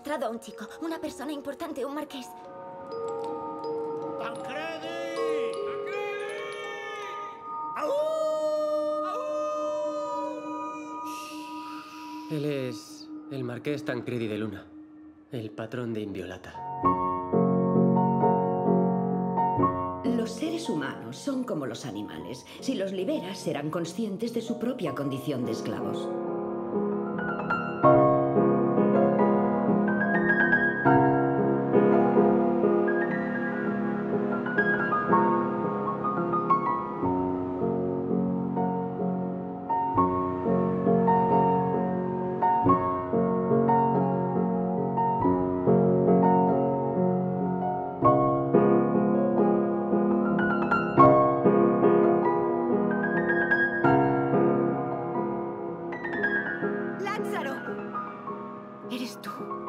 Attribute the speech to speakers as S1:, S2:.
S1: secuestrado a un chico, una persona importante, un marqués.
S2: ¡Tancredi!
S3: Él es el marqués Tancredi de Luna, el patrón de Inviolata.
S4: Los seres humanos son como los animales. Si los liberas, serán conscientes de su propia condición de esclavos.
S1: ¡Lázaro! Eres tú.